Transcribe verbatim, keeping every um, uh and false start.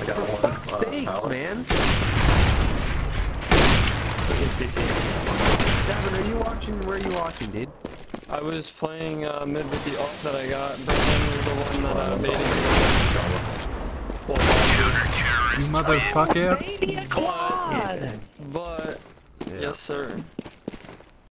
I got For one. fuck's Uh, sakes, pallet. man. C T. Gavin, are you watching? Where are you watching, dude? I was playing uh, mid with the ult that I got. Brendan was the one that uh, made it. You motherfucker. Baby, quad! But, but Yeah. yes, sir.